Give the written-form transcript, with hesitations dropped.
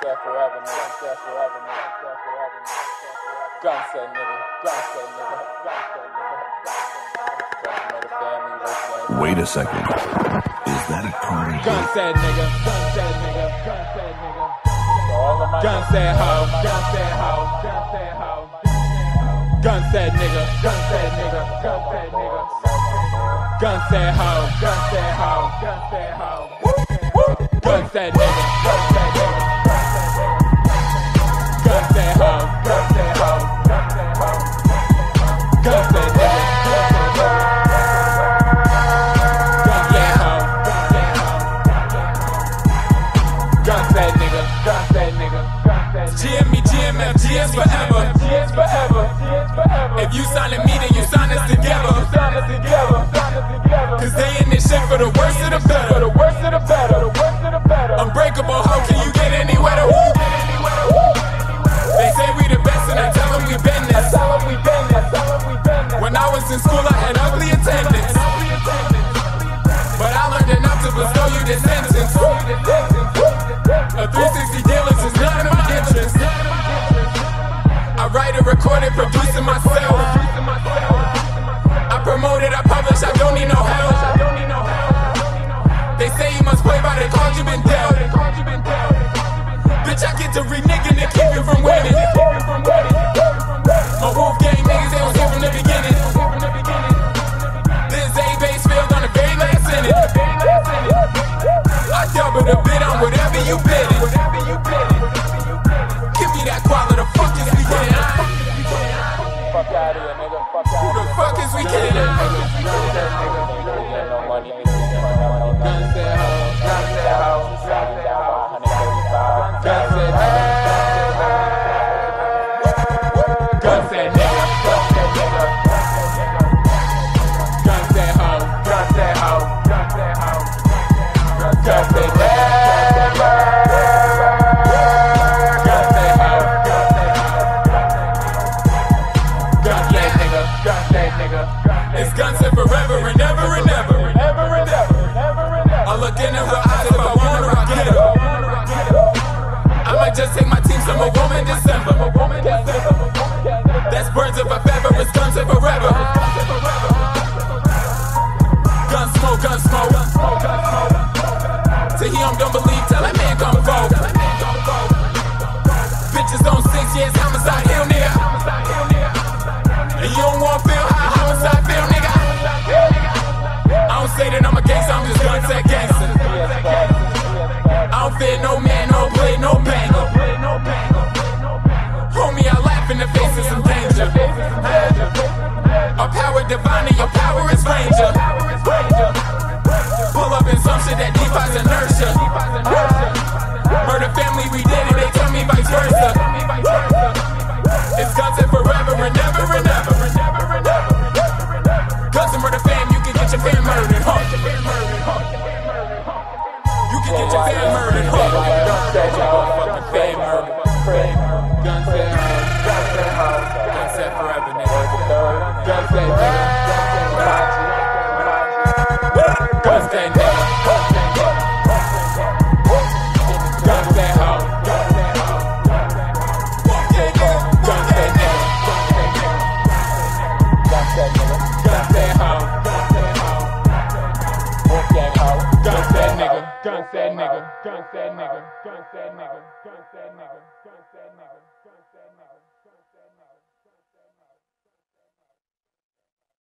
said forever, nigga. Gun said forever, nigga. Gun said forever, nigga. Gun said nigga. Gun said nigga. Gun said nigga. Wait a second. Is that a party? Gun said nigga. Gun said nigga. Gun said nigga. Gun said hoe. Gun said hoe. Gun said hoe. Gun said nigga. Gun said nigga. Gun said nigga. Gun said hoe. Gun said hoe. Gun said hoe. Gun said nigga. Gun said nigga. Gun said hoe. Gun said hoe. Gun said nigga. GMF, GS forever. GS forever. If you signing me, then you sign us together. Cause they in this shit for the worst of the better. Unbreakable, how can you get any wetter? They say we the best and I tell them we been this. When I was in school I had ugly attendance, but I learned enough to bestow you this sentence. A 360 dealers is none of my interest. I write and record it, produce it myself. I promote it, I publish, I don't need no help. They say you must play by the cards you've been dealt. Bitch, I get to reneging and keep you from winning. My Wolf Gang niggas, they was here from the beginning. This A-base failed on the very last inning. I double the bid on whatever you bidding. Give me that quality, the fuck is we getting? Fuck out of here, nigga. Who the fuck is we getting? Gun said hoe. Gun said hoe. Gun said nigga. Gun said nigga. Gun said hoe. Gun said hoe. Gun said hoe. Gun said nigga. It's gun said forever and ever and ever. I look in her eyes if I want her, I get her. I might just take my team from a woman December. That's birds of a feather, it's gun said forever. Gun smoke, gun smoke. To him don't believe, tell that man come vote. Bitches on 6 years, homicide hill, nigga. And you don't want feel how homicide feel, nigga. I don't say that I'm a gangster, I'm just gun said gangster. I don't fear no man, no play, no banger. Homie, I laugh in the face of some danger. Our power divine and your power is ranger. Pull up in some shit that defies inertia. Murder family, we did it, they tell me vice versa. It's gun said forever and ever and ever. Guns and murder fam, you can get your fam murdered, huh? You can get your fam murdered, huh? Gun said your motherfucking fam murdered. Gun said hoe. Gun said forever, nigga. Gun said nigga. Gun said nigga. Gun said hoe. Gun said nigga. Gun said nigga. Gun said hoe. Wolf Gang hoe. Gun said nigga. Gun said nigga. Gun said nigga. Gun said nigga. Gun said nigga. Gun said nigga. Gun said nigga.